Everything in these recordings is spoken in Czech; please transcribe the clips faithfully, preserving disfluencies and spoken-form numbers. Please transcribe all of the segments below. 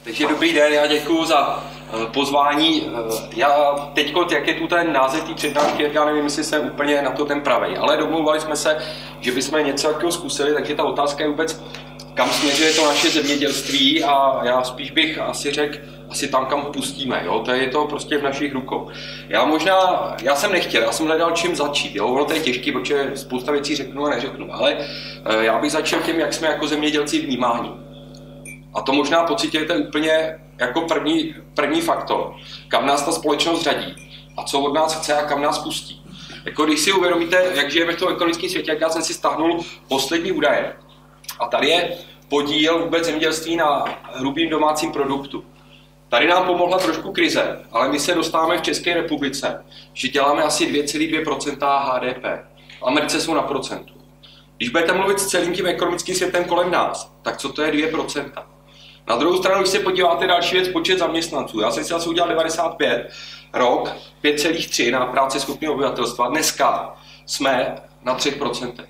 Takže dobrý den, já děkuji za pozvání. Já teď, jak je tu ten název té přednášky, já nevím, jestli jsem úplně na to ten pravej, ale domlouvali jsme se, že bychom něco takového zkusili, takže ta otázka je vůbec, kam směřuje to naše zemědělství a já spíš bych asi řekl, asi tam, kam pustíme, jo? To je to prostě v našich rukou. Já možná, já jsem nechtěl, já jsem hledal čím začít, jo? Ono to je těžké, protože spousta věcí řeknu a neřeknu, ale já bych začal tím, jak jsme jako zemědělci vnímáni. A to možná pocitujete úplně jako první, první faktor, kam nás ta společnost řadí a co od nás chce a kam nás pustí. Jako když si uvědomíte, jak žijeme v tom ekonomickém světě, jak já jsem si stáhnul poslední údaje. A tady je podíl vůbec zemědělství na hrubým domácím produktu. Tady nám pomohla trošku krize, ale my se dostáváme v České republice, že děláme asi dvě celá dvě procenta H D P. V Americe jsou na procentu. Když budete mluvit s celým tím ekonomickým světem kolem nás, tak co to je dvě procenta? Na druhou stranu, když se podíváte další věc, počet zaměstnanců. Já jsem si asi udělal devadesát pět, rok pět celá tři na práci schopného obyvatelstva. Dneska jsme na tři procenta.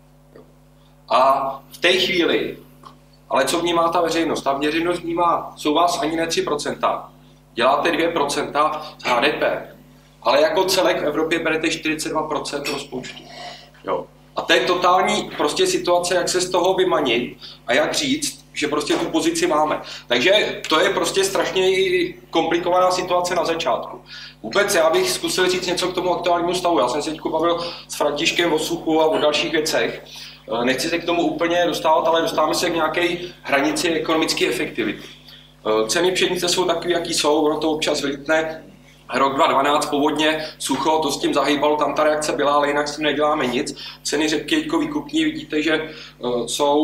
A v té chvíli, ale co vnímá ta veřejnost? Ta veřejnost vnímá, jsou vás ani ne tři procenta, děláte dvě procenta z H D P, ale jako celek v Evropě berete čtyřicet dva procent rozpočtu. Jo. A to je totální prostě situace, jak se z toho vymanit a jak říct, že prostě tu pozici máme. Takže to je prostě strašně komplikovaná situace na začátku. Vůbec já bych zkusil říct něco k tomu aktuálnímu stavu. Já jsem se teď bavil s Františkem o suchu a o dalších věcech. Nechci se k tomu úplně dostávat, ale dostáváme se k nějaké hranici ekonomické efektivity. Ceny pšenice jsou takové, jaký jsou, ono to občas vylítne. Rok dva tisíce dvanáct, povodně, sucho, to s tím zahýbalo, tam ta reakce byla, ale jinak s tím neděláme nic. Ceny řepky jako výkupní, vidíte, že uh, jsou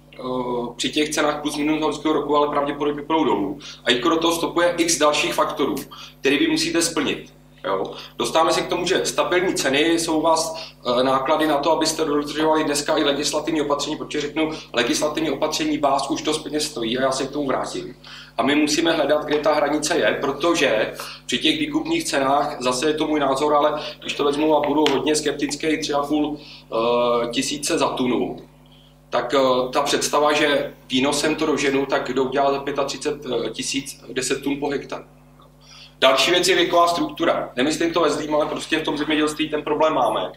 uh, při těch cenách plus minus horského roku, ale pravděpodobně půjdou dolů. A do toho vstupuje x dalších faktorů, které vy musíte splnit. Jo. Dostáváme se k tomu, že stabilní ceny jsou u vás e, náklady na to, abyste dodržovali dneska i legislativní opatření, protože řeknu, legislativní opatření vás už to peněz stojí a já se k tomu vrátím. A my musíme hledat, kde ta hranice je, protože při těch výkupních cenách, zase je to můj názor, ale když to vezmu a budu hodně skeptický, tři a půl e, tisíce za tunu, tak e, ta představa, že výnosem to doženu, tak kdo udělá za třicet pět tisíc deset tun po hektar. Další věc je věková struktura. Nemyslím to ve zlým, ale prostě v tom zemědělství ten problém máme.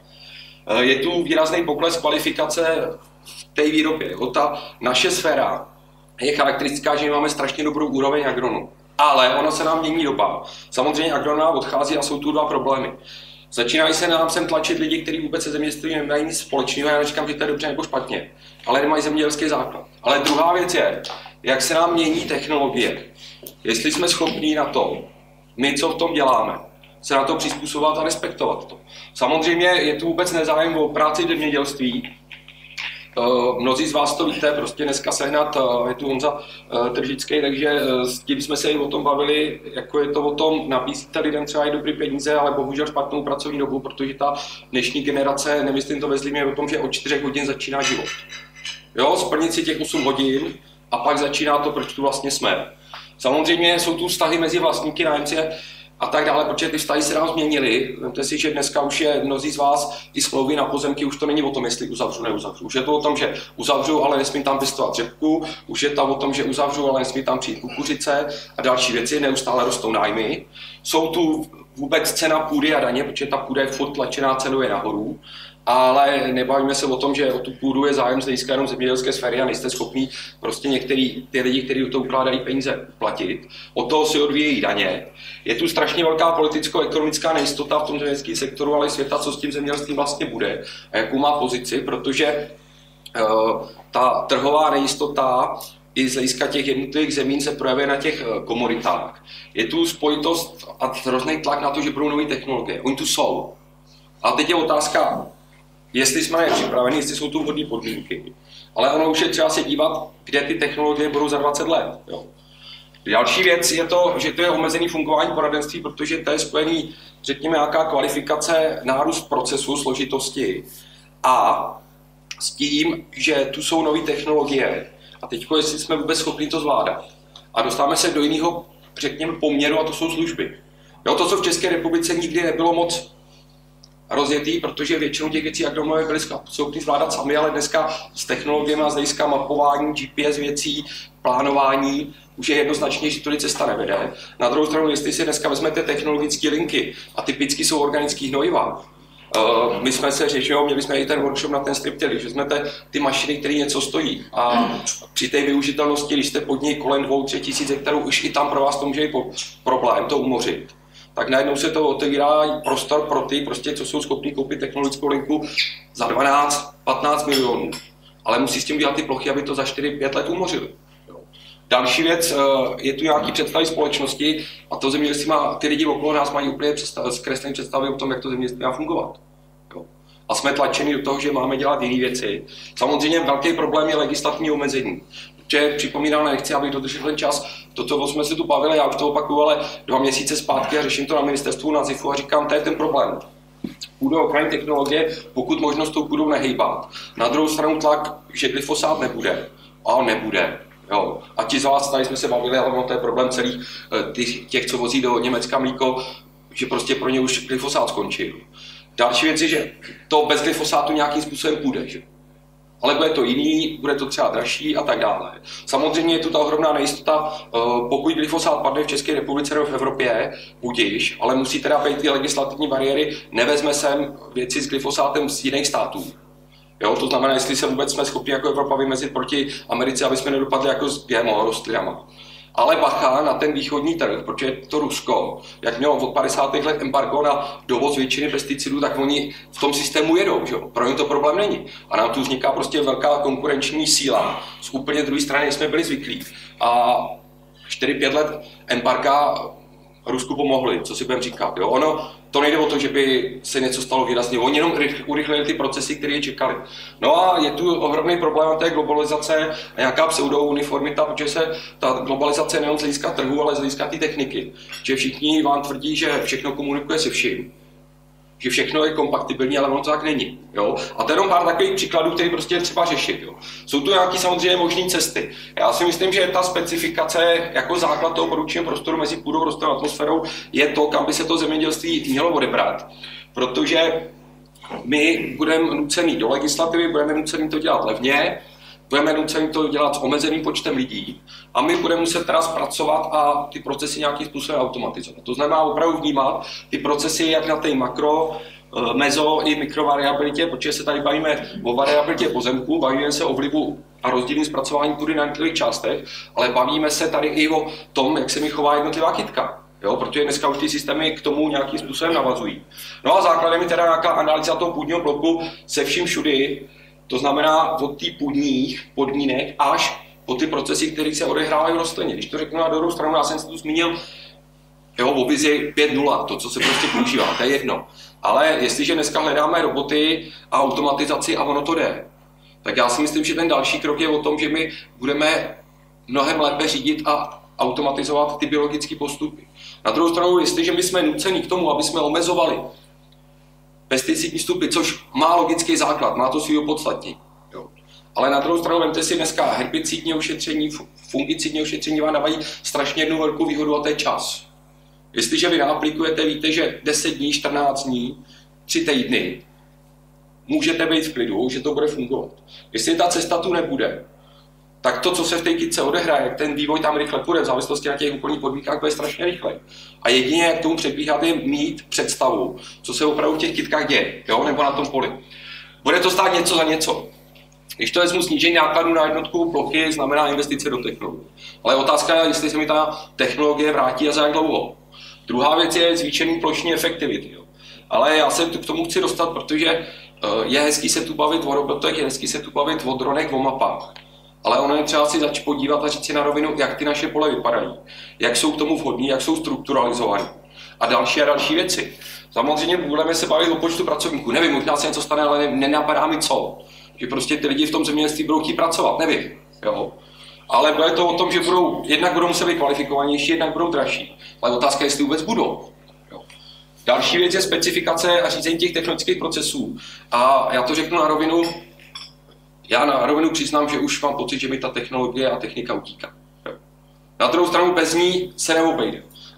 Je tu výrazný pokles kvalifikace v té výrobě. Ta naše sféra je charakteristická, že máme strašně dobrou úroveň agronů. Ale ono se nám mění doba. Samozřejmě agronomá odchází a jsou tu dva problémy. Začínají se nám sem tlačit lidi, kteří vůbec se zemědělství nemají nic společného. Já neříkám, že to je dobře nebo špatně, ale nemají zemědělský základ. Ale druhá věc je, jak se nám mění technologie. Jestli jsme schopní na to, my, co v tom děláme, se na to přizpůsobovat a respektovat to. Samozřejmě je tu vůbec nezájem o práci v zemědělství. Mnozí z vás to víte, prostě dneska sehnat, je tu Honza Tržický, takže s tím jsme se i o tom bavili, jako je to o tom, nabízíte lidem třeba i dobrý peníze, ale bohužel špatnou pracovní dobu, protože ta dnešní generace, nemyslím to ve zlým, je o tom, že od čtyřech hodin začíná život. Jo, splnit si těch osm hodin a pak začíná to, proč tu vlastně jsme. Samozřejmě jsou tu vztahy mezi vlastníky, nájemci a tak dále, protože ty vztahy se nám změnily. Vemte si, že dneska už je mnozí z vás i smlouvy na pozemky, už to není o tom, jestli uzavřu, neuzavřu. Už je to o tom, že uzavřu, ale nesmím tam pěstovat řepku, už je to o tom, že uzavřu, ale nesmí tam přijít kukuřice a další věci, neustále rostou nájmy. Jsou tu vůbec cena půdy a daně, protože ta půda je furt tlačená cenově nahoru. Ale nebavíme se o tom, že o tu půdu je zájem z hlediska jenom zemědělské sféry a nejste schopní prostě některý ty lidi, kteří to ukládají peníze, platit. Od toho si odvíjejí daně. Je tu strašně velká politicko-ekonomická nejistota v tom zemědělském sektoru, ale i světa, co s tím zemědělstvím vlastně bude a jakou má pozici, protože uh, ta trhová nejistota i z hlediska těch jednotlivých zemí se projevuje na těch komoditách. Je tu spojitost a hrozný tlak na to, že budou nové technologie. Oni tu jsou. A teď je otázka, jestli jsme na ně připraveni, jestli jsou tu vhodné podmínky. Ale ono už je třeba se dívat, kde ty technologie budou za dvacet let. Jo. Další věc je to, že to je omezený fungování poradenství, protože to je spojený, řekněme, nějaká kvalifikace, nárůst procesu, složitosti a s tím, že tu jsou nové technologie a teď, jestli jsme vůbec schopni to zvládat. A dostáváme se do jiného, řekněme, poměru a to jsou služby. Jo, to, co v České republice nikdy nebylo moc rozjetý, protože většinou těch věcí, jak domů byli schopni zvládat sami, ale dneska s technologiemi a z hlediska mapování, G P S věcí, plánování, už je jednoznačně, že tudy cesta nevede. Na druhou stranu, jestli si dneska vezmete technologické linky a typicky jsou organický hnojiva, Uh, my jsme se řešili, měli jsme i ten workshop na ten striptěli, že jsme ty mašiny, které něco stojí a při té využitelnosti, když jste pod něj kolem dvou, tři tisíc hektarů, už i tam pro vás to může být problém to umořit. Tak najednou se to otevírá prostor pro ty, prostě, co jsou schopni koupit technologickou linku za dvanáct patnáct milionů. Ale musí s tím dělat ty plochy, aby to za čtyři pět let umořili. Další věc, je tu nějaký představy společnosti a to zemědělství má, ty lidi okolo nás mají úplně zkreslené představy o tom, jak to zemědělství má fungovat. Jo. A jsme tlačeni do toho, že máme dělat jiné věci. Samozřejmě velký problém je legislativní omezení. Protože připomínám, nechci, abych dodržel ten čas, to, co jsme se tu bavili, já už to opakuju, ale dva měsíce zpátky a řeším to na ministerstvu na ZIFu a říkám, to je ten problém. Půdou ochranné technologie, pokud možnost tou půdou nehejbat. Na druhou stranu tlak, že glyfosát nebude. A on nebude. Jo. A ti z vás, tady jsme se bavili, ale to je problém celých těch, co vozí do Německa mlíko, že prostě pro ně už glyfosát skončil. Další věc je, že to bez glyfosátu nějakým způsobem půjde. Že? Ale bude to jiný, bude to třeba dražší a tak dále. Samozřejmě je tu ta ohromná nejistota, pokud glyfosát padne v České republice nebo v Evropě, budiš, ale musí teda být ty legislativní bariéry, nevezme sem věci s glyfosátem z jiných států. Jo, to znamená, jestli se vůbec jsme schopni jako Evropa vymezit proti Americe, aby jsme nedopadli jako s G M O rostlinama. Ale bacha na ten východní trh, protože to Rusko, jak mělo od padesátých let embargo na dovoz většiny pesticidů, tak oni v tom systému jedou, že? Pro ně to problém není. A nám tu vzniká prostě velká konkurenční síla. Z úplně druhé strany jsme byli zvyklí. A čtyři pět let embarga Rusku pomohli, co si budeme říkat. Jo? Ono, to nejde o to, že by se něco stalo výrazně. Oni jenom urychlili ty procesy, které je čekali. No a je tu ohromný problém té globalizace a nějaká pseudouniformita, protože se ta globalizace nejen z hlediska trhu, ale z hlediska té techniky. Že všichni vám tvrdí, že všechno komunikuje se vším. Že všechno je kompatibilní, ale ono to tak není. Jo? A to je jenom pár takových příkladů, které prostě je třeba řešit. Jo? Jsou tu nějaké samozřejmě možné cesty. Já si myslím, že ta specifikace jako základ toho produkčního prostoru mezi půdou, prostorem a atmosférou je to, kam by se to zemědělství mělo odebrat. Protože my budeme nucený do legislativy, budeme nucený to dělat levně, budeme nucený to dělat s omezeným počtem lidí a my budeme muset teda zpracovat a ty procesy nějakým způsobem automatizovat. To znamená opravdu vnímat ty procesy jak na té makro, mezo i mikrovariabilitě, protože se tady bavíme o variabilitě pozemku, bavíme se o vlivu a rozdílným zpracování půdy na jednotlivých částech, ale bavíme se tady i o tom, jak se mi chová jednotlivá kytka. Jo, protože dneska už ty systémy k tomu nějakým způsobem navazují. No a základem je teda nějaká analýza toho půdního bloku se vším všudy, to znamená od těch půdních podmínek až po ty procesy, které se odehrávají v rostlině. Když to řeknu na druhou stranu, já jsem si tu zmínil jo, o vizi pět nula, to, co se prostě používá, to je jedno. Ale jestliže dneska hledáme roboty a automatizaci a ono to jde, tak já si myslím, že ten další krok je o tom, že my budeme mnohem lépe řídit a automatizovat ty biologické postupy. Na druhou stranu, jestliže my jsme nuceni k tomu, aby jsme omezovali pesticidní vstupy, což má logický základ, má to svý opodstatnění. Ale na druhou stranu, vemte si dneska herbicidní ošetření, fungicidní ošetření vám dávají strašně jednu velkou výhodu a to je čas. Jestliže vy naaplikujete, víte, že deset dní, čtrnáct dní, tři týdny, můžete být v klidu, že to bude fungovat. Jestli ta cesta tu nebude, tak to, co se v té kytce odehraje, jak ten vývoj tam rychle půjde, v závislosti na těch okolních podmínkách, bude strašně rychle. A jedině, jak tomu předbíhat, je mít představu, co se opravdu v těch kytkách děje, jo? Nebo na tom poli. Bude to stát něco za něco. Když to vezmu snížení nákladů na jednotku plochy, znamená investice do technologie. Ale otázka je, jestli se mi ta technologie vrátí a za jak dlouho. Druhá věc je zvýšený plošní efektivity. Jo? Ale já se k tomu chci dostat, protože je hezký se tu bavit o robotech, je hezký se tu bavit o dronech, o mapách. Ale ono je třeba si začít podívat a říct si na rovinu, jak ty naše pole vypadají, jak jsou k tomu vhodní, jak jsou strukturalizované a další a další věci. Samozřejmě budeme se bavit o počtu pracovníků. Nevím, možná se něco stane, ale nenapadá mi co. Že prostě ty lidi v tom zemědělství budou chtít pracovat, nevím. Jo? Ale bude to o tom, že budou, jednak budou muset být kvalifikovanější, jednak budou dražší. Ale otázka je, jestli vůbec budou. Jo? Další věc je specifikace a řízení těch technických procesů. A já to řeknu na rovinu, já na rovinu přiznám, že už mám pocit, že mi ta technologie a technika utíká. Jo? Na druhou stranu bez ní se neobejde.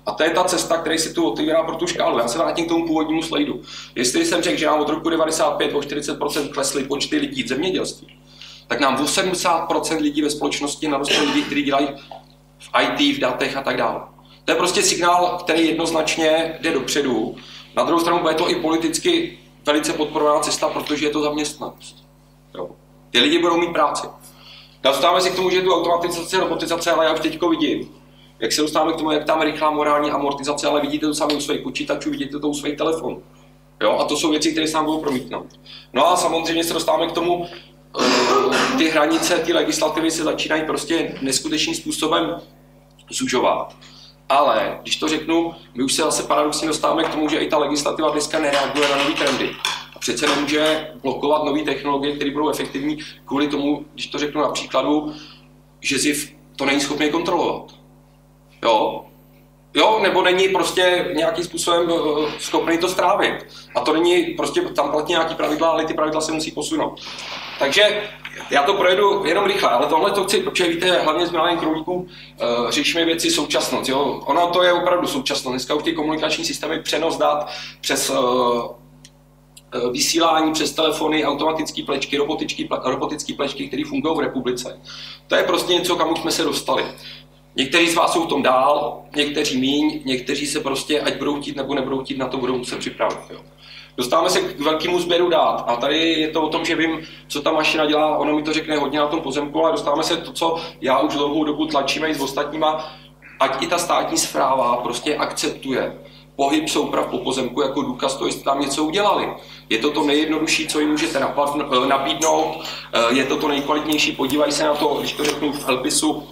A to je ta cesta, která si tu otevírá pro tu škálu. Já se vrátím k tomu původnímu slajdu. Jestli jsem řekl, že nám od roku devadesát pět o čtyřicet procent klesly počty lidí v zemědělství, tak nám osmdesát procent lidí ve společnosti narostlo lidí, kteří dělají v í té, v datech a tak dále. To je prostě signál, který jednoznačně jde dopředu. Na druhou stranu bude to i politicky velice podporovaná cesta, protože je to zaměstnanost. Jo. Ty lidi budou mít práci. Dostáváme se k tomu, že je tu automatizace, robotizace, ale já už teďko vidím, jak se dostáváme k tomu, jak tam rychlá morální amortizace, ale vidíte to sami u svých počítačů, vidíte to u svých telefonů. Jo? A to jsou věci, které se nám budou promítnout. No a samozřejmě se dostáváme k tomu, ty hranice, ty legislativy se začínají prostě neskutečným způsobem zužovat. Ale když to řeknu, my už se zase paradoxně dostáváme k tomu, že i ta legislativa dneska nereaguje na nový trendy. A přece nemůže blokovat nové technologie, které budou efektivní kvůli tomu, když to řeknu na příkladu, že Z I F to není schopný kontrolovat. Jo? Jo, nebo není prostě nějakým způsobem schopný to strávit. A to není prostě, tam platí nějaký pravidla, ale ty pravidla se musí posunout. Takže já to projedu jenom rychle, ale tohle to chci, protože víte, hlavně z Milanem Krolíků uh, řešíme věci současnost. Jo? Ono to je opravdu současnost. Dneska už ty komunikační systémy, přenos dat přes uh, vysílání přes telefony, automatické plečky, robotické plečky, které fungují v republice. To je prostě něco, kam už jsme se dostali. Někteří z vás jsou v tom dál, někteří míň, někteří se prostě, ať budou chtít nebo nebudou chtít, na to budou muset připravit. Jo. Dostáváme se k velkému sběru dát a tady je to o tom, že vím, co ta mašina dělá, ono mi to řekne hodně na tom pozemku, ale dostáváme se to, co já už dlouhou dobu tlačíme i s ostatníma, ať i ta státní správa prostě akceptuje pohyb souprav po pozemku jako důkaz toho, jestli tam něco udělali. Je to to nejjednodušší, co jim můžete nabídnout, je to to nejkvalitnější, podívají se na to, když to řeknu v Elpisu,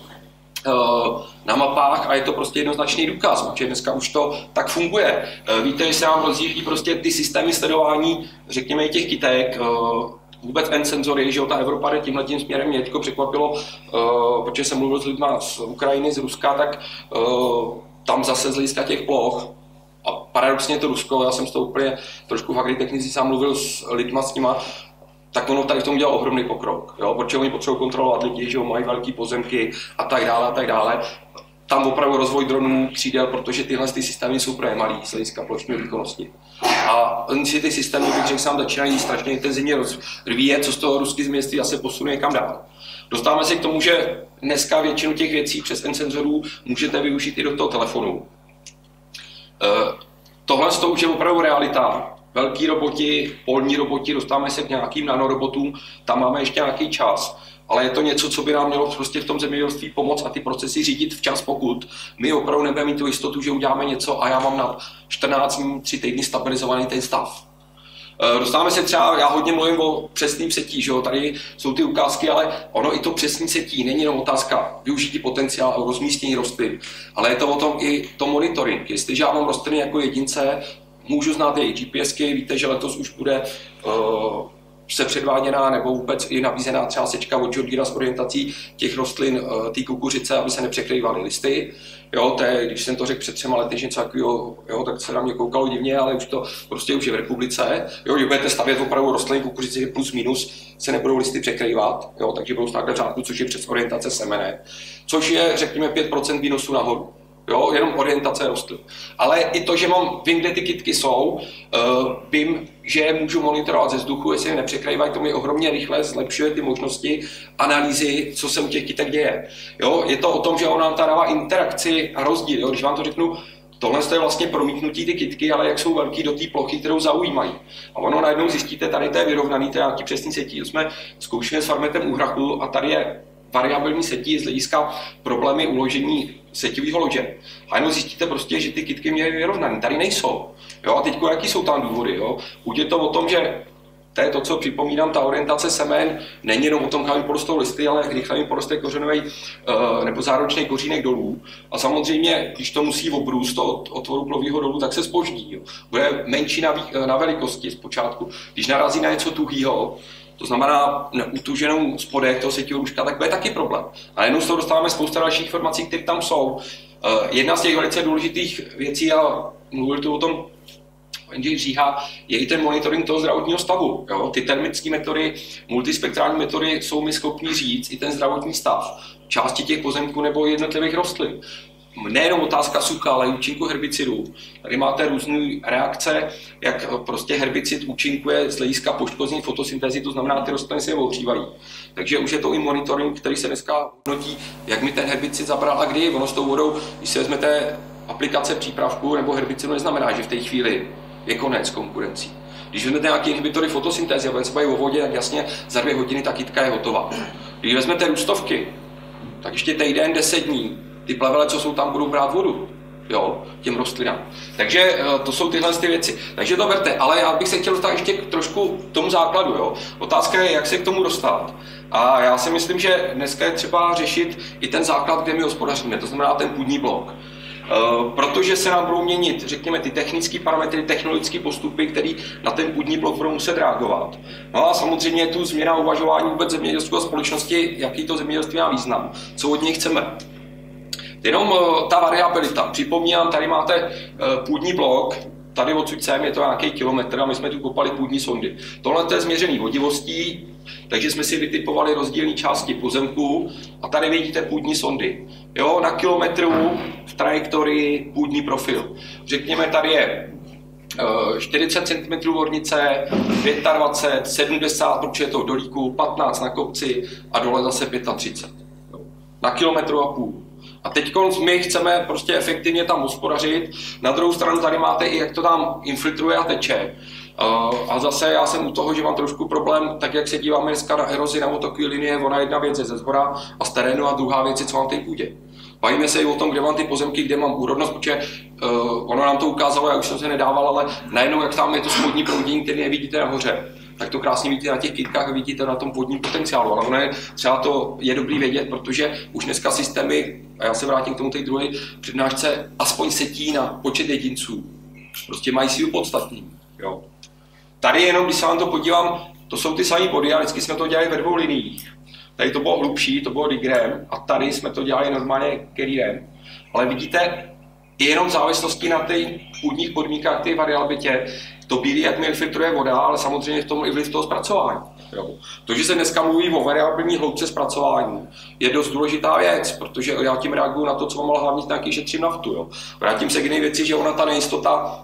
na mapách a je to prostě jednoznačný důkaz, protože dneska už to tak funguje. Víte, že se nám rozjíždí prostě ty systémy sledování, řekněme i těch kytek, vůbec N-senzory, že ta Evropa jde tímhletím směrem, mě teďko překvapilo, protože jsem mluvil s lidmi z Ukrajiny, z Ruska, tak tam zase z hlediska těch ploch, a paradoxně to Rusko, já jsem s toho úplně trošku v agritechnici sám mluvil s lidma s nima, tak ono tady v tom udělal ohromný pokrok, jo? Protože oni potřebují kontrolovat lidi, že mají velké pozemky a tak dále a tak dále. Tam opravdu rozvoj dronů křídel, protože tyhle ty systémy jsou pro malý z hlediska plošné výkonnosti. A oni si ty systémy, bych řekl, sám začínají strašně intenzivně rozvíjet, co z toho ruský změství asi posune kam dál. Dostáváme se k tomu, že dneska většinu těch věcí přes N-senzorů můžete využít i do toho telefonu. E, tohle to už je opravdu realita. Velký roboti, polní roboti, dostáváme se k nějakým nanorobotům, tam máme ještě nějaký čas, ale je to něco, co by nám mělo prostě v tom zemědělství pomoct a ty procesy řídit včas, pokud my opravdu nebudeme mít tu jistotu, že uděláme něco a já mám na čtrnáct dní, tři týdny stabilizovaný ten stav. Dostáváme se třeba, já hodně mluvím o přesným setí, že jo? Tady jsou ty ukázky, ale ono i to přesný setí není jenom otázka využití potenciálu a rozmístění rostlin, ale je to o tom i to monitoring. Jestliže já mám rostliny jako jedince, můžu znát jejich GPSky, víte, že letos už bude uh, se předváděná nebo vůbec i nabízená třeba sečka od John Deere s orientací těch rostlin, uh, té kukuřice, aby se nepřekrývaly listy. Jo, to je, když jsem to řekl před třema lety, že něco takového, jo, tak se na mě koukalo divně, ale už to prostě už je v republice. Jo, když budete stavět opravdu rostliny kukuřici plus minus, se nebudou listy překrývat, jo, takže budou stát v řádku, což je přes orientace semene, což je, řekněme, pět procent výnosu nahoru. Jo, jenom orientace rostlin. Ale i to, že mám, vím, kde ty kytky jsou, uh, vím, že je můžu monitorovat ze vzduchu, jestli je nepřekrývají, to mi ohromně rychle zlepšuje ty možnosti analýzy, co se u těch kytek děje. Jo, je to o tom, že on nám tady dává interakci a rozdíl. Jo, když vám to řeknu, tohle je vlastně promítnutí ty kytky, ale jak jsou velký do té plochy, kterou zaujímají. A ono najednou zjistíte, tady to je vyrovnaný, to je nějaký přesný setí. Jsme zkoušeli s farmetem úhrachu a tady je variabilní setí z hlediska problémy uložení setivého lože. A jenom zjistíte prostě, že ty kytky měly vyrovnaný. Tady nejsou. Jo? A teď jaký jsou tam důvody? Jo? Buď je to o tom, že to je to, co připomínám, ta orientace semen není jenom o tom, kam porostou listy, ale rychle mi poroste kořenový uh, nebo záročný kořínek dolů. A samozřejmě, když to musí obrůst od otvoru plovýho dolů, tak se zpoždí. Jo? Bude menší na, na velikosti zpočátku. Když narazí na něco tuhýho, to znamená utuženou spodek toho setího růžka, tak bude taky problém. A jenom z toho dostáváme spousta dalších informací, které tam jsou. Uh, jedna z těch velice důležitých věcí, a mluvil tu o tom Jindřich Říha, je i ten monitoring toho zdravotního stavu. Jo? Ty termické metody, multispektrální metody jsou mi schopni říct i ten zdravotní stav části těch pozemků nebo jednotlivých rostlin. nejenom otázka sucha, ale i účinku herbicidů. Tady máte různé reakce, jak prostě herbicid účinkuje z hlediska poškození fotosyntézy, to znamená, ty rostliny se ohřívají. Takže už je to i monitoring, který se dneska hodnotí, jak mi ten herbicid zabral a kdy. Ono s tou vodou, když si vezmete aplikace přípravku nebo herbicidu, neznamená, že v té chvíli je konec konkurencí. Když vezmete nějaké inhibitory fotosyntézy a budeme se bavit o vodě, tak jasně za dvě hodiny ta kytka je hotová. Když vezmete růstovky, tak ještě týden, deset dní, ty plevele, co jsou tam, budou brát vodu, jo, těm rostlinám. Takže to jsou tyhle ty věci. Takže to berte, ale já bych se chtěl dostat ještě trošku k tomu základu, jo. Otázka je, jak se k tomu dostat. A já si myslím, že dneska je třeba řešit i ten základ, kde my hospodaříme, to znamená ten půdní blok. Uh, protože se nám budou měnit, řekněme, ty technické parametry, technologické postupy, které na ten půdní blok budou muset reagovat. No a samozřejmě tu změna uvažování vůbec zemědělství a společnosti, jaký to zemědělství má význam, co od něj chceme. Jenom uh, ta variabilita. Připomínám, tady máte uh, půdní blok, tady odsud sem je to nějaký kilometr a my jsme tu kopali půdní sondy. Tohle je změřený vodivostí, takže jsme si vytipovali rozdílné části pozemku a tady vidíte půdní sondy. Jo, na kilometru v trajektorii půdní profil. Řekněme, tady je čtyřicet centimetrů ornice, dvacet pět, sedmdesát, protože je to v dolíku, patnáct na kopci a dole zase třicet pět. Jo. Na kilometru a půl. A teď my chceme prostě efektivně tam hospodařit. Na druhou stranu tady máte i, jak to tam infiltruje a teče. A zase já jsem u toho, že mám trošku problém, tak jak se díváme dneska na erozi na otokové linie, ona jedna věc je ze zhora a z terénu a druhá věc je, co mám v té půdě. Bavíme se i o tom, kde mám ty pozemky, kde mám úrodnost, protože uh, ono nám to ukázalo, já už jsem se nedával, ale najednou, jak tam je to spodní proudění, který nevidíte nahoře, tak to krásně vidíte na těch kytkách a vidíte na tom vodním potenciálu. Ale ono je, třeba to je dobrý vědět, protože už dneska systémy, a já se vrátím k tomu té druhé přednášce, aspoň setí na počet jedinců. Prostě mají sílu podstatný. Jo. Tady jenom, když se vám to podívám, to jsou ty samé body a vždycky jsme to dělali ve dvou liniích. Tady to bylo hlubší, to bylo digrem a tady jsme to dělali normálně carrierem. Ale vidíte, jenom v závislosti na těch půdních podmínkách, té variabilitě, to bílé, jak mi filtruje voda, ale samozřejmě v tom i vliv toho zpracování. Jo. To, že se dneska mluví o variabilní hloubce zpracování, je dost důležitá věc, protože já tím reaguju na to, co mám ale hlavně taky šetřím naftu. Jo. Vrátím se k jiné věci, že ona ta nejistota,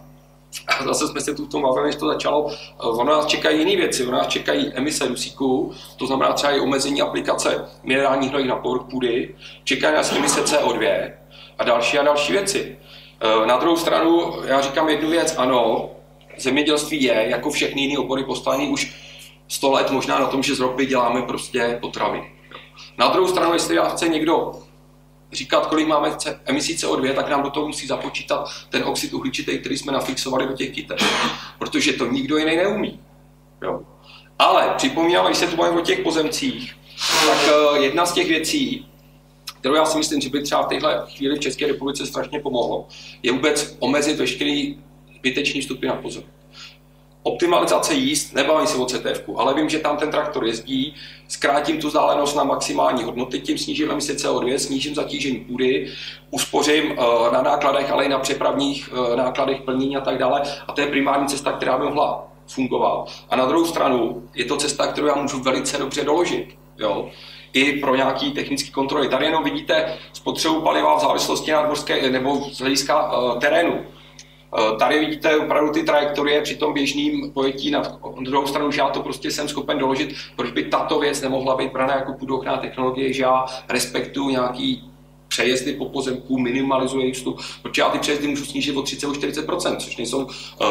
a zase jsme se tu v tom bavili, než to začalo, ono nás čekají jiné věci, ono nás čekají emise dusíku, to znamená třeba i omezení aplikace minerálních hnojů na povrch půdy, čekají nás emise C O dva a další a další věci. Na druhou stranu, já říkám jednu věc, ano, zemědělství je, jako všechny jiné obory, postavený už sto let možná na tom, že z ropy děláme prostě potraviny. Na druhou stranu, jestli já chce někdo říkat, kolik máme emisí C O dva, tak nám do toho musí započítat ten oxid uhličitý, který jsme nafixovali do těch kytek. Protože to nikdo jiný neumí. Jo. Ale připomínám, když se tu bavíme o těch pozemcích, tak jedna z těch věcí, kterou já si myslím, že by třeba v téhle chvíli v České republice strašně pomohlo, je vůbec omezit veškerý zbytečný vstupy na pozem. Optimalizace jízd, nebavím se o C T F ku, ale vím, že tam ten traktor jezdí, zkrátím tu vzdálenost na maximální hodnoty, tím snížím emise C O dva, snížím zatížení půdy, uspořím uh, na nákladech, ale i na přepravních uh, nákladech plnění a tak dále. A to je primární cesta, která by mohla fungovat. A na druhou stranu je to cesta, kterou já můžu velice dobře doložit. Jo? I pro nějaké technické kontroly. Tady jenom vidíte spotřebu paliva v závislosti na dvorské nebo z hlediska uh, terénu. Tady vidíte opravdu ty trajektorie při tom běžným pojetí, na druhou stranu, že já to prostě jsem schopen doložit, proč by tato věc nemohla být braná jako půdochranná technologie, že já respektuju nějaký přejezdy po pozemku, minimalizuji jejich vstup, protože já ty přejezdy můžu snížit o třicet až čtyřicet procent, což nejsou uh,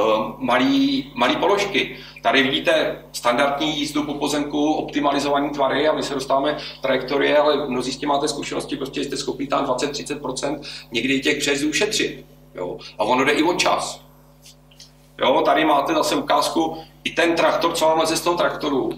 malý, malý položky. Tady vidíte standardní jízdu po pozemku, optimalizované tvary a my se dostáváme trajektorie, ale mnozí s tím máte zkušenosti, prostě jste schopni tam dvacet až třicet procent někdy těch přejezdů ušetřit. Jo. A ono jde i o čas. Jo, tady máte zase ukázku, i ten traktor, co mám leze z toho traktoru.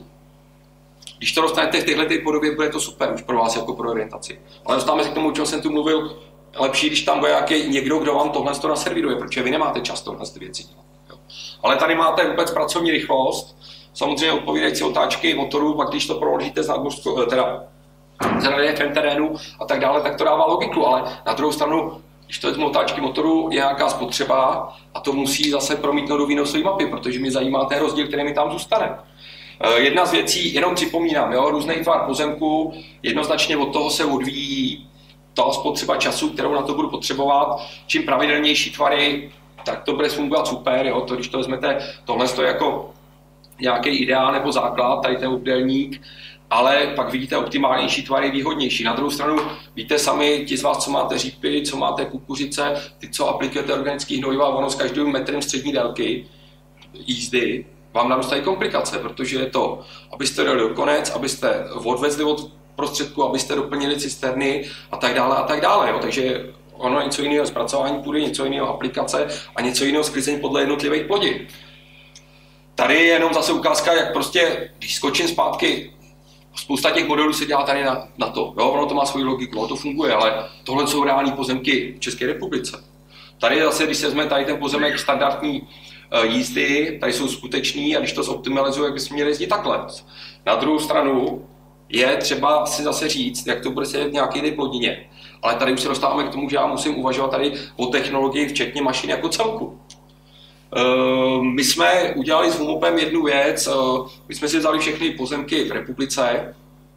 Když to dostanete v této podobě, bude to super už pro vás jako pro orientaci. Ale dostáváme se k tomu, o čem jsem tu mluvil, lepší, když tam bude nějaký někdo, kdo vám tohle to naservíruje, protože vy nemáte čas tohle ty věci dělat. Jo. Ale tady máte vůbec pracovní rychlost, samozřejmě odpovídající otáčky motorů, pak když to proložíte z nadmořskou, teda z reliefem terénu a tak dále, tak to dává logiku, ale na druhou stranu, když to vezmu otáčky motoru, je nějaká spotřeba a to musí zase promítnout do výnosové mapy, protože mě zajímá ten rozdíl, který mi tam zůstane. Jedna z věcí, jenom připomínám, jo, různý tvar pozemku, jednoznačně od toho se odvíjí ta spotřeba času, kterou na to budu potřebovat, čím pravidelnější tvary, tak to bude fungovat super, jo? To, když to vezmete, tohle je jako nějaký ideál nebo základ, tady ten obdélník, ale pak vidíte optimálnější tvary, výhodnější. Na druhou stranu víte sami, ti z vás, co máte řípy, co máte kukuřice, ty, co aplikujete organické hnojiva, ono s každým metrem střední délky jízdy vám narůstají komplikace, protože je to, abyste dali do konec, abyste odvezli od prostředku, abyste doplnili cisterny a tak dále a tak dále. Jo. Takže ono je něco jiného zpracování půdy, něco jiného aplikace a něco jiného sklizení podle jednotlivých plodin. Tady je jenom zase ukázka, jak prostě, když skočím zpátky, spousta těch modelů se dělá tady na, na to. Jo? Ono to má svoji logiku, ono to funguje, ale tohle jsou reální pozemky v České republice. Tady zase, když se vezme tady ten pozemek standardní jízdy, tady jsou skutečný a když to zoptimalizuje, jak bychom měli jezdit takhle. Na druhou stranu je třeba si zase říct, jak to bude sedět v nějaké plodině. Ale tady už se dostáváme k tomu, že já musím uvažovat tady o technologii, včetně mašin jako celku. My jsme udělali s Vumopem jednu věc, my jsme si vzali všechny pozemky v republice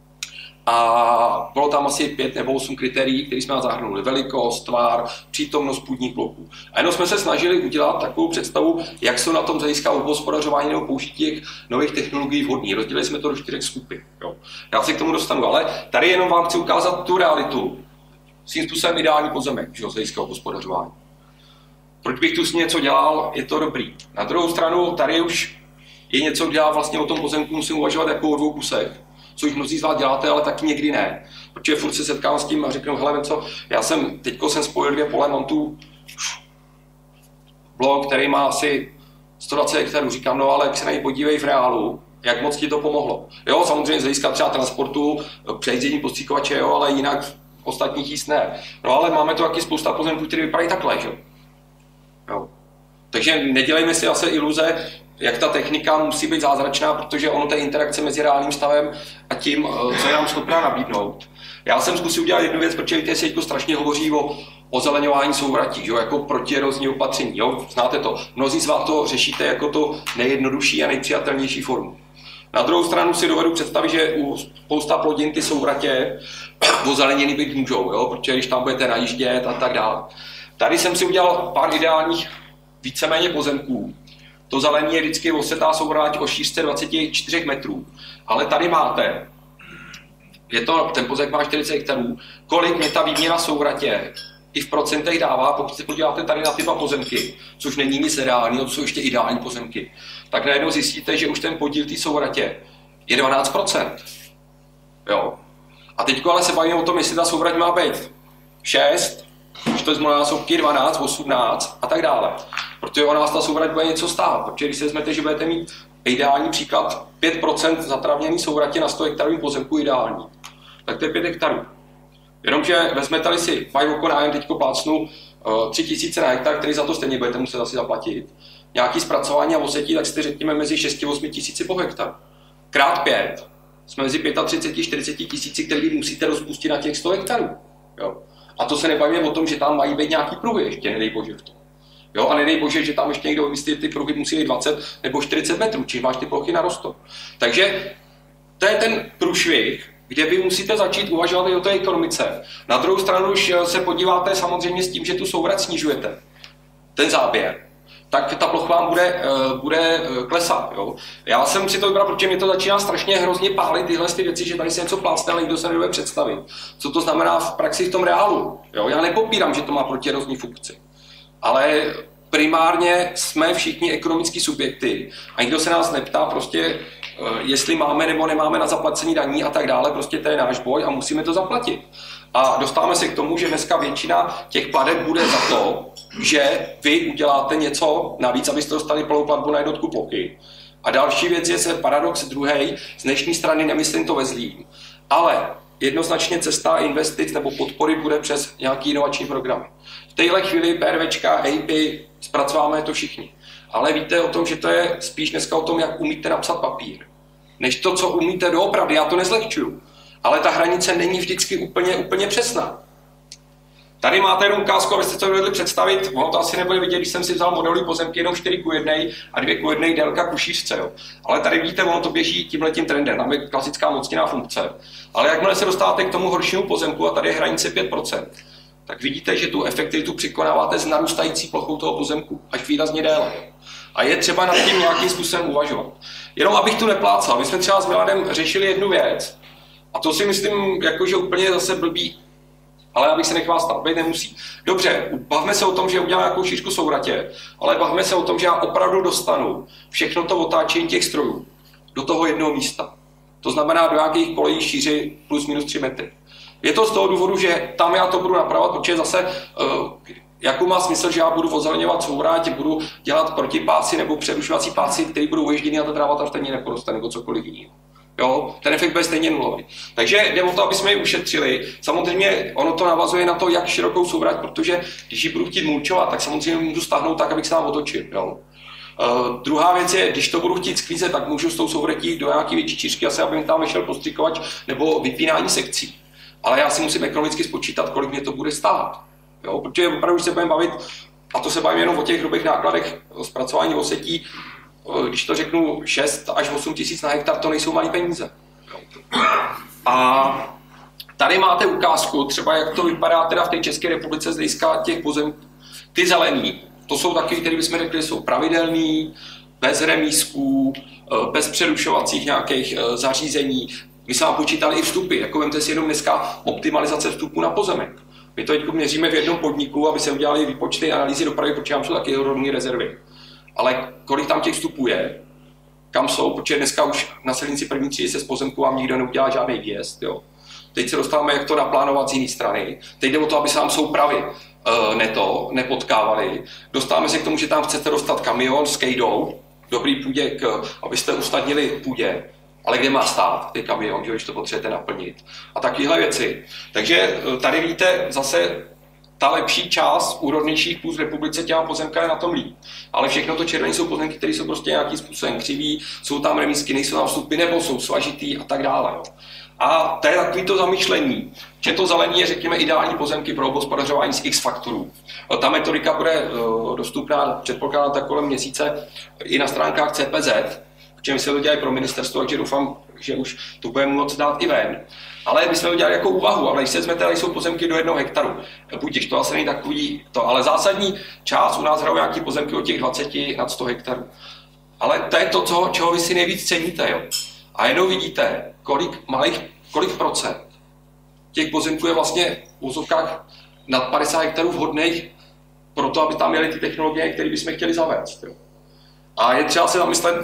a bylo tam asi pět nebo osm kritérií, které jsme zahrnuli. Velikost, tvar, přítomnost půdních bloků. A jenom jsme se snažili udělat takovou představu, jak jsou na tom z hlediska obhospodařování nebo použití těch nových technologií vhodný. Rozdělili jsme to do čtyřech skupin. Jo. Já se k tomu dostanu, ale tady jenom vám chci ukázat tu realitu. Svým způsobem ideální pozemek, že, z hlediska obhospodařování. Proč bych tu s něco dělal, je to dobrý. Na druhou stranu, tady už je něco, kde já vlastně o tom pozemku musím uvažovat jako o dvou kusech. Což mnozí z vás děláte, ale taky někdy ne. Protože furt se setkám s tím a řeknu, hele, co, já jsem, teďko jsem spojil dvě pole, mám tu blok, který má asi sto dvacet hektarů. Říkám, no ale jak se na něj podívej v reálu, jak moc ti to pomohlo. Jo, samozřejmě z hlediska třeba transportu, přejezdění postříkovače, jo, ale jinak v ostatních jíst ne. No ale máme tu taky spousta pozemků, které vypadají takhle, že? Jo. Takže nedělejme si zase iluze, jak ta technika musí být zázračná, protože ono to je interakce mezi reálným stavem a tím, co je nám schopná nabídnout. Já jsem zkusil udělat jednu věc, protože víte, se strašně hovoří o ozeleňování souvrátí, jo, jako protierozní opatření. Jo. Znáte to. Mnozí z vás to řešíte jako to nejjednodušší a nejpřijatelnější formu. Na druhou stranu si dovedu představit, že u spousta plodin ty souvratě ozeleněny být můžou, jo, protože když tam budete najíždět a tak dále. Tady jsem si udělal pár ideálních víceméně pozemků. To zelení je vždycky osetá souvrať o šířce dvacet čtyři metrů. Ale tady máte, je to, ten pozemek má čtyřicet hektarů, kolik mě ta výměna souvrátě i v procentech dává, pokud se podíváte tady na ty dva pozemky, což není nic reálního, to jsou ještě ideální pozemky, tak najednou zjistíte, že už ten podíl té souvrátě je dvanáct procent. Jo. A teď ale se bavíme o tom, jestli ta souvrať má být šest, že to je zmonásobky dvanáct, osmnáct a tak dále. Protože o nás ta souvrať bude něco stát, protože když se vezmete, že budete mít ideální příklad pět procent zatravněný souvrati na sto hektarovým pozemku ideální, tak to je pět hektarů. Jenomže vezmete-li si, mají oko nájem, teďko plácnu tři tisíce na hektar, který za to stejně budete muset asi zaplatit, nějaký zpracování a osetí, tak si řekněme mezi šest až osm tisíci po hektar. Krát pět, jsme mezi třicet pět až čtyřicet tisíci, který musíte rozpustit na těch sto hektarů. Jo. A to se nebavíme o tom, že tam mají být nějaký pruhy, ještě nedej bože v tom. Jo, a nedej bože, že tam ještě někdo vymyslí, ty pruhy musí být dvacet nebo čtyřicet metrů, čím máš ty plochy narostou. Takže to je ten průšvih, kde vy musíte začít uvažovat i o té ekonomice. Na druhou stranu už se podíváte samozřejmě s tím, že tu souvrať snižujete, ten záběr, tak ta plocha vám bude, bude klesat. Jo. Já jsem si to vybral, protože mě to začíná strašně hrozně pálit tyhle ty věci, že tady se něco plácne, ale nikdo se nedovede představit. Co to znamená v praxi v tom reálu. Jo. Já nepopírám, že to má protierozní funkci. Ale primárně jsme všichni ekonomický subjekty a nikdo se nás neptá prostě, jestli máme nebo nemáme na zaplacení daní a tak dále, prostě to je náš boj a musíme to zaplatit. A dostáváme se k tomu, že dneska většina těch plateb bude za to, že vy uděláte něco navíc, abyste dostali plnou platbu na jednotku plochy. A další věc je se paradox druhý, z dnešní strany nemyslím to ve zlým, ale jednoznačně cesta investic nebo podpory bude přes nějaký inovační programy. V téhle chvíli PRVčka, A P I, zpracováme to všichni. Ale víte o tom, že to je spíš dneska o tom, jak umíte napsat papír, než to, co umíte doopravdy. Já to nezlehčuju, ale ta hranice není vždycky úplně, úplně přesná. Tady máte jenom ukázku, abyste to dovedli představit. Ono to asi nebude vidět, když jsem si vzal modelový pozemky jenom čtyři ku jedné a dvě ku jedné délka ku šířce. Jo. Ale tady vidíte, ono to běží tímhletím trendem. Tam je klasická mocněná funkce. Ale jakmile se dostáváte k tomu horšímu pozemku, a tady je hranice pět procent, tak vidíte, že tu efektivitu překonáváte s narůstající plochou toho pozemku až výrazně déle. A je třeba nad tím nějakým způsobem uvažovat. Jenom abych tu neplácal, my jsme třeba s Milanem řešili jednu věc, a to si myslím, jakože úplně zase blbý, ale abych se nechval stát, být nemusí. Dobře, bavme se o tom, že udělám nějakou šířku souratě, ale bavme se o tom, že já opravdu dostanu všechno to otáčení těch strojů do toho jednoho místa. To znamená do nějakých kolejí šíři plus minus tři metry. Je to z toho důvodu, že tam já to budu napravovat, protože zase uh, jakou má smysl, že já budu ozeleňovat sourať, budu dělat protipásy nebo přerušovací pásy, které budou uježděny a ta tráva tam stejně neporoste nebo cokoliv jiného. Jo, ten efekt bude stejně nulový. Takže jde o to, aby jsme ji ušetřili. Samozřejmě ono to navazuje na to, jak širokou sourať, protože když ji budu chtít mulčovat, tak samozřejmě můžu stáhnout tak, abych se tam otočil. Jo. Uh, druhá věc je, když to budu chtít sklízet, tak můžu s tou souratí do nějaké větší čířky, asi aby mi tam vešel postřikovač nebo vypínání sekcí. Ale já si musím ekonomicky spočítat, kolik mě to bude stát. Jo, protože opravdu, když se budeme bavit, a to se bavím jenom o těch hrubých nákladech zpracování osetí, když to řeknu šest až osm tisíc na hektar, to nejsou malé peníze. A tady máte ukázku, třeba jak to vypadá teda v té České republice z hlediska těch pozemků. Ty zelený, to jsou taky, které bychom řekli, jsou pravidelný, bez remízků, bez přerušovacích nějakých zařízení. My jsme vám počítali i vstupy, jako vemte si jenom dneska optimalizace vstupu na pozemek. My to teď měříme v jednom podniku, aby se udělali výpočty analýzy dopravy, protože tam jsou taky rovné rezervy. Ale kolik tam těch vstupů je, kam jsou, protože dneska už na silnici první třídy se z pozemku vám nikdo neudělá žádný výjezd. Jo. Teď se dostáváme, jak to naplánovat z jiné strany. Teď jde o to, aby se vám soupravy uh, neto, nepotkávaly. Dostáváme se k tomu, že tam chcete dostat kamion s kejdou, dobrý půdě, k, abyste usnadnili půdě. Ale kde má stát ty kamion, že když to potřebujete naplnit. A takovéhle věci. Takže tady vidíte zase ta lepší část úrodnějších půd v republice těma pozemka je na tom líp. Ale všechno to červené jsou pozemky, které jsou prostě nějakým způsobem křiví, jsou tam remízky, nejsou tam vstupy nebo jsou svažitý a tak dále. Jo. A to je takový to zamýšlení, že to zelený je, řekněme, ideální pozemky pro obhospodařování z X faktorů. Ta metodika bude dostupná, předpokládám, tak kolem měsíce i na stránkách C P Z, protože se to dělají pro ministerstvo, takže doufám, že už to budeme moct dát i ven. Ale my jsme to dělali jako úvahu, ale když se vezmete, tady jsou pozemky do jednoho hektaru. Budiž, to asi není takový to, ale zásadní část u nás hrajou nějaký pozemky od těch dvaceti nad sto hektarů. Ale to je to, co, čeho vy si nejvíc ceníte. Jo. A jenom vidíte, kolik malých, kolik procent těch pozemků je vlastně v úzovkách nad padesát hektarů vhodných pro to, aby tam měly ty technologie, které bychom chtěli zavést. Jo. A je třeba se zamyslet,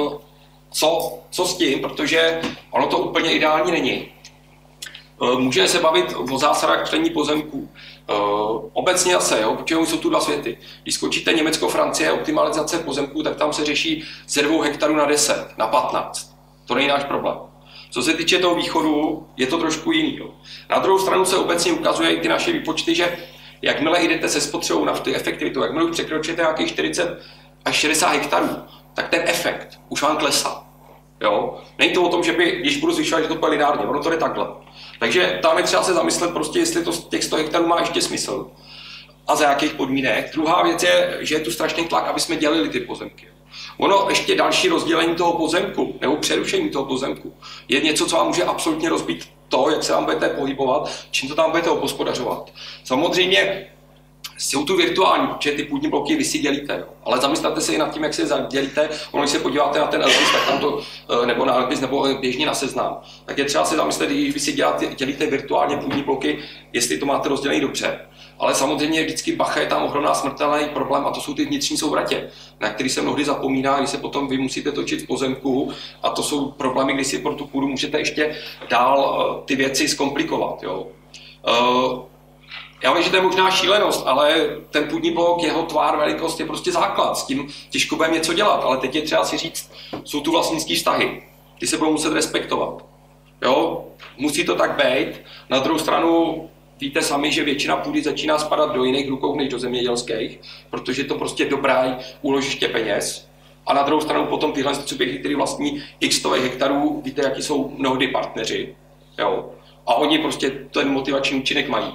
co, co s tím, protože ono to úplně ideální není. Můžeme se bavit o zásadách člení pozemků. Obecně zase, jo, protože jsou tu dva světy. Když skočíte Německo, Francie, optimalizace pozemků, tak tam se řeší ze dvou hektarů na deset, na patnáct. To není náš problém. Co se týče toho východu, je to trošku jiný. Jo. Na druhou stranu se obecně ukazuje i ty naše výpočty, že jakmile jdete se spotřebou nafty, efektivitu, jakmile už překročíte nějakých čtyřicet až šedesát hektarů, tak ten efekt už vám klesá. Jo? Není to o tom, že by, když budu zvyšovat, že to bude lineárně, ono to je takhle. Takže tam je třeba se zamyslet prostě, jestli to těch sto hektarů má ještě smysl a za jakých podmínek. Druhá věc je, že je tu strašný tlak, aby jsme dělili ty pozemky. Ono ještě další rozdělení toho pozemku nebo přerušení toho pozemku je něco, co vám může absolutně rozbít to, jak se vám budete pohybovat, čím to tam budete obhospodařovat. Samozřejmě jsou tu virtuální, protože ty půdní bloky vy si dělíte, jo. Ale zamyslete se i nad tím, jak se dělíte. Ono, když se podíváte na ten Elpis, tak tam to, nebo na Elpis, nebo běžně na Seznam, tak je třeba se zamyslet, když vy si děláte, dělíte virtuálně půdní bloky, jestli to máte rozdělený dobře. Ale samozřejmě vždycky bacha, je tam ohromná smrtelný problém a to jsou ty vnitřní souvratě, na který se mnohdy zapomíná, když se potom vy musíte točit v pozemku a to jsou problémy, kdy si pro tu půdu můžete ještě dál ty věci zkomplikovat. Jo. Uh, Já vím, že to je možná šílenost, ale ten půdní blok, jeho tvár, velikost je prostě základ. S tím těžko budeme něco dělat, ale teď je třeba si říct, jsou tu vlastnické vztahy. Ty se budou muset respektovat. Jo? Musí to tak být. Na druhou stranu víte sami, že většina půdy začíná spadat do jiných rukou než do zemědělských, protože je to prostě dobré úložiště peněz. A na druhou stranu potom tyhle subjekty, které vlastní x stovek hektarů, víte, jaký jsou mnohdy partneři. Jo? A oni prostě ten motivační účinek mají.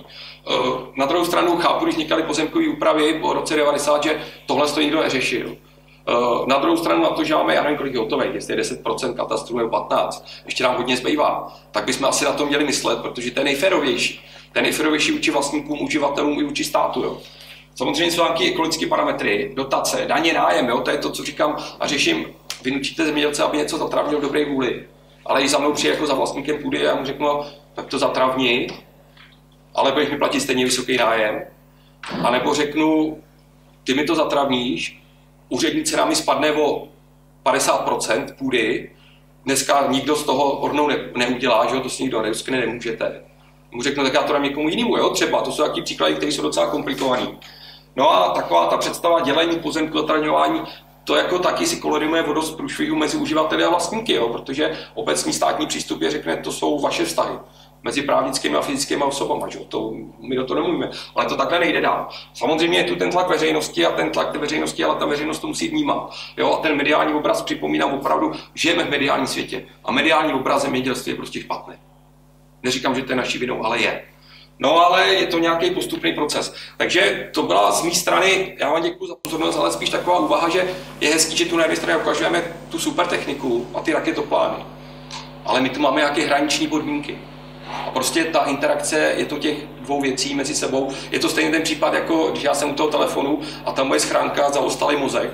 Na druhou stranu chápu, když vznikaly pozemkové úpravy po roce devadesát, že tohle to nikdo neřešil. Na druhou stranu na to, že máme, já nevím, kolik je hotových, jestli je deset procent katastru nebo patnáct procent, ještě nám hodně zbývá, tak bychom asi na to měli myslet, protože to je nejférovější. To je nejférovější vůči vlastníkům, uživatelům i vůči státu. Jo. Samozřejmě jsou nějaké ekologické parametry, dotace, daně, nájem, jo, to je to, co říkám a řeším. Vy nutíte zemědělce, aby něco zatravnil v dobré vůli, ale když za mnou přijde jako za vlastníkem půdy a já mu řeknu, no, tak to zatravni, ale budeš mi platit stejně vysoký nájem, anebo řeknu, ty mi to zatravníš, úřednice nám spadne o padesát procent půdy, dneska nikdo z toho ornou ne, neudělá, že jo, to si nikdo nedoskne, nemůžete. Mu řeknu, tak já to dám někomu jinému, jo, třeba, to jsou taky příklady, které jsou docela komplikovaný. No a taková ta představa dělení pozemku, zatravňování, to jako taky si koloruje o dost průšvihu mezi uživateli a vlastníky, jo, protože obecný státní přístup je řekne, to jsou vaše vztahy mezi právnickými a fyzickými osobami, že? To my do toho nemluvíme, ale to takhle nejde dál. Samozřejmě je tu ten tlak veřejnosti a ten tlak té veřejnosti, ale ta veřejnost to musí vnímat. Jo? A ten mediální obraz, připomínám opravdu, žijeme v mediálním světě a mediální obraz zemědělství je prostě špatný. Neříkám, že to je naší vinou, ale je. No ale je to nějaký postupný proces. Takže to byla z mé strany, já vám děkuji za pozornost, ale spíš taková úvaha, že je hezký, že tu na jedné straně ukazujeme tu super techniku a ty raketoplány. Ale my tu máme nějaké hraniční podmínky. A prostě ta interakce je to těch dvou věcí mezi sebou. Je to stejný ten případ, jako když já jsem u toho telefonu a tam moje schránka zaostalý mozek.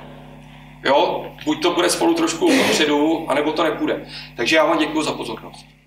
Jo, buď to bude spolu trošku dopředu, anebo to nepůjde. Takže já vám děkuji za pozornost.